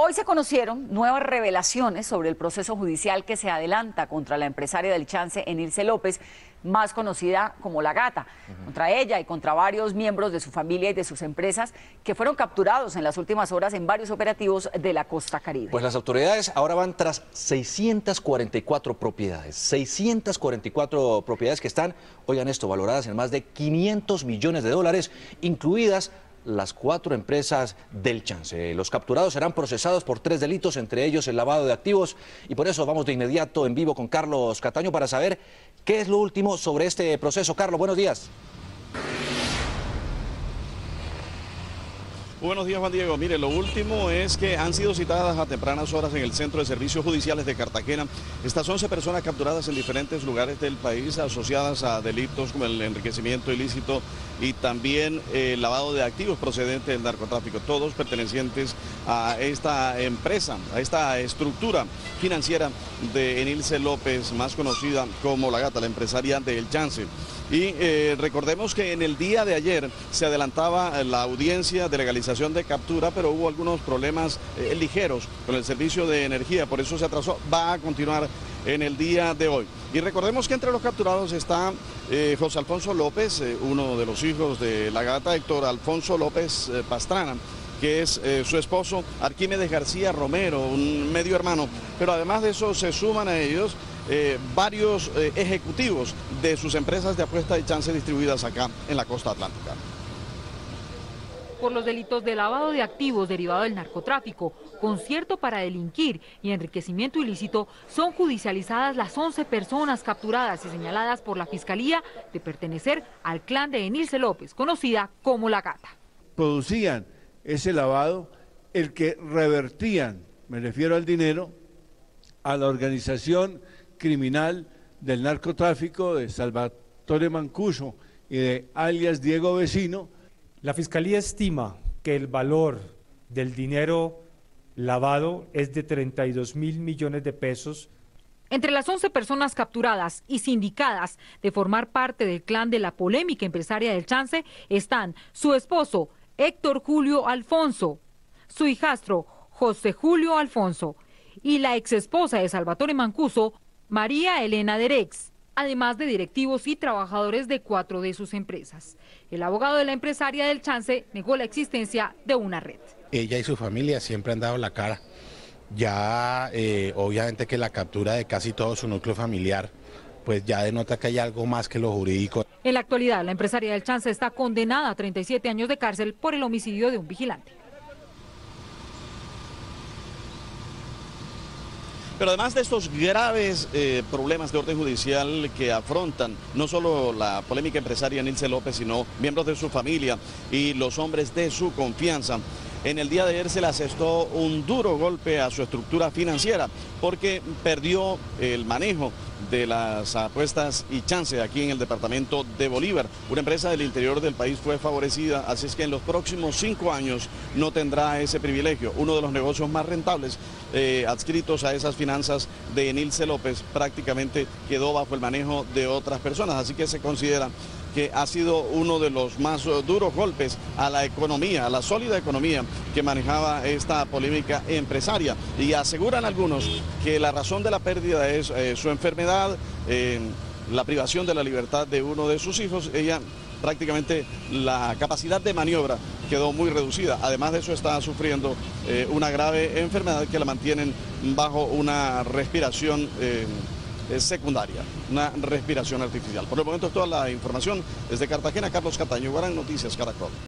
Hoy se conocieron nuevas revelaciones sobre el proceso judicial que se adelanta contra la empresaria del Chance, Enilce López, más conocida como La Gata, contra ella y contra varios miembros de su familia y de sus empresas que fueron capturados en las últimas horas en varios operativos de la costa Caribe. Pues las autoridades ahora van tras 644 propiedades, 644 propiedades que están, oigan esto, valoradas en más de 500 millones de dólares, incluidas las 4 empresas del Chance. Los capturados serán procesados por 3 delitos, entre ellos el lavado de activos, y por eso vamos de inmediato en vivo con Carlos Cataño para saber qué es lo último sobre este proceso. Carlos, buenos días. Buenos días, Juan Diego. Mire, lo último es que han sido citadas a tempranas horas en el Centro de Servicios Judiciales de Cartagena estas 11 personas capturadas en diferentes lugares del país asociadas a delitos como el enriquecimiento ilícito y también el lavado de activos procedentes del narcotráfico, todos pertenecientes a esta empresa, a esta estructura financiera de Enilce López, más conocida como La Gata, la empresaria del Chance. Y recordemos que en el día de ayer se adelantaba la audiencia de legalización de captura, pero hubo algunos problemas ligeros con el servicio de energía, por eso se atrasó. Va a continuar en el día de hoy. Y recordemos que entre los capturados está José Alfonso López, uno de los hijos de La Gata, Héctor Alfonso López Pastrana, que es su esposo, Arquímedes García Romero, un medio hermano, pero además de eso se suman a ellos varios ejecutivos de sus empresas de apuesta y chance distribuidas acá en la costa atlántica. Por los delitos de lavado de activos derivado del narcotráfico, concierto para delinquir y enriquecimiento ilícito, son judicializadas las 11 personas capturadas y señaladas por la Fiscalía de pertenecer al clan de Enilce López, conocida como La Gata. Producían ese lavado, el que revertían, me refiero al dinero, a la organización criminal del narcotráfico de Salvatore Mancuso y de alias Diego Vecino. La Fiscalía estima que el valor del dinero lavado es de 32.000 millones de pesos. Entre las 11 personas capturadas y sindicadas de formar parte del clan de la polémica empresaria del Chance están su esposo Héctor Julio Alfonso, su hijastro José Julio Alfonso y la exesposa de Salvatore Mancuso, María Elena Derex, además de directivos y trabajadores de 4 de sus empresas. El abogado de la empresaria del Chance negó la existencia de una red. Ella y su familia siempre han dado la cara. Ya obviamente que la captura de casi todo su núcleo familiar pues ya denota que hay algo más que lo jurídico. En la actualidad, la empresaria del Chance está condenada a 37 años de cárcel por el homicidio de un vigilante. Pero además de estos graves problemas de orden judicial que afrontan no solo la polémica empresaria Enilce López, sino miembros de su familia y los hombres de su confianza, en el día de ayer se le asestó un duro golpe a su estructura financiera porque perdió el manejo de las apuestas y chance aquí en el departamento de Bolívar. Una empresa del interior del país fue favorecida, así es que en los próximos 5 años no tendrá ese privilegio. Uno de los negocios más rentables adscritos a esas finanzas de Enilce López prácticamente quedó bajo el manejo de otras personas, así que se considera que ha sido uno de los más duros golpes a la economía, a la sólida economía que manejaba esta polémica empresaria. Y aseguran algunos que la razón de la pérdida es su enfermedad, la privación de la libertad de uno de sus hijos. Ella prácticamente la capacidad de maniobra quedó muy reducida. Además de eso está sufriendo una grave enfermedad que la mantienen bajo una respiración secundaria, una respiración artificial. Por el momento es toda la información desde Cartagena. Carlos Cataño, Guarán Noticias Caracol.